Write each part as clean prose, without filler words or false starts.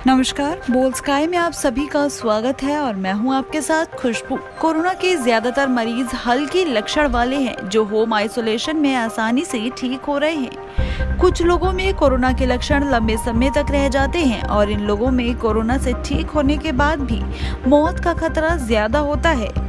नमस्कार, बोल स्काई में आप सभी का स्वागत है और मैं हूं आपके साथ खुशबू। कोरोना के ज्यादातर मरीज हल्के लक्षण वाले हैं जो होम आइसोलेशन में आसानी से ठीक हो रहे हैं। कुछ लोगों में कोरोना के लक्षण लंबे समय तक रह जाते हैं और इन लोगों में कोरोना से ठीक होने के बाद भी मौत का खतरा ज्यादा होता है।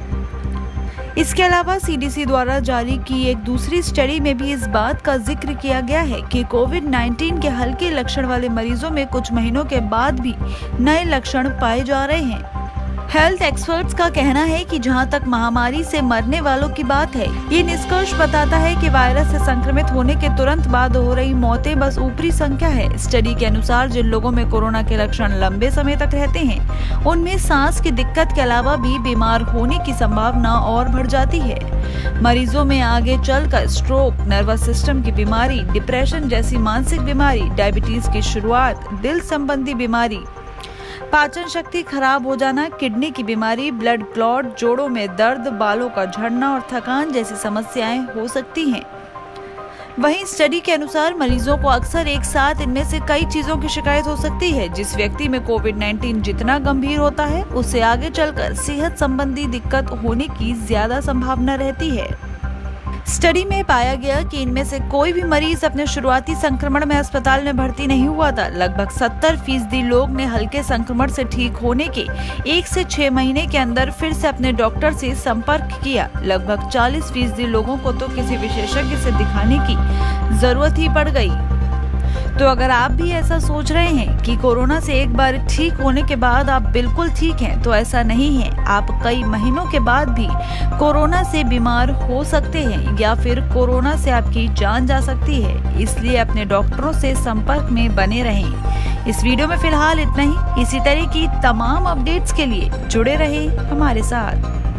इसके अलावा सीडीसी द्वारा जारी की एक दूसरी स्टडी में भी इस बात का जिक्र किया गया है कि कोविड-19 के हल्के लक्षण वाले मरीजों में कुछ महीनों के बाद भी नए लक्षण पाए जा रहे हैं। हेल्थ एक्सपर्ट्स का कहना है कि जहां तक महामारी से मरने वालों की बात है, ये निष्कर्ष बताता है कि वायरस से संक्रमित होने के तुरंत बाद हो रही मौतें बस ऊपरी संख्या है। स्टडी के अनुसार जिन लोगों में कोरोना के लक्षण लंबे समय तक रहते हैं, उनमें सांस की दिक्कत के अलावा भी बीमार होने की संभावना और बढ़ जाती है। मरीजों में आगे चलकर स्ट्रोक, नर्वस सिस्टम की बीमारी, डिप्रेशन जैसी मानसिक बीमारी, डायबिटीज की शुरुआत, दिल संबंधी बीमारी, पाचन शक्ति खराब हो जाना, किडनी की बीमारी, ब्लड क्लॉट, जोड़ों में दर्द, बालों का झड़ना और थकान जैसी समस्याएं हो सकती हैं। वहीं स्टडी के अनुसार मरीजों को अक्सर एक साथ इनमें से कई चीजों की शिकायत हो सकती है। जिस व्यक्ति में कोविड-19 जितना गंभीर होता है, उससे आगे चलकर सेहत संबंधी दिक्कत होने की ज्यादा संभावना रहती है। स्टडी में पाया गया कि इनमें से कोई भी मरीज अपने शुरुआती संक्रमण में अस्पताल में भर्ती नहीं हुआ था। लगभग 70% लोग ने हल्के संक्रमण से ठीक होने के 1 से 6 महीने के अंदर फिर से अपने डॉक्टर से संपर्क किया। लगभग 40% लोगों को तो किसी विशेषज्ञ से दिखाने की जरूरत ही पड़ गई। तो अगर आप भी ऐसा सोच रहे हैं कि कोरोना से एक बार ठीक होने के बाद आप बिल्कुल ठीक हैं, तो ऐसा नहीं है। आप कई महीनों के बाद भी कोरोना से बीमार हो सकते हैं या फिर कोरोना से आपकी जान जा सकती है। इसलिए अपने डॉक्टरों से संपर्क में बने रहें। इस वीडियो में फिलहाल इतना ही। इसी तरह की तमाम अपडेट्स के लिए जुड़े रहें हमारे साथ।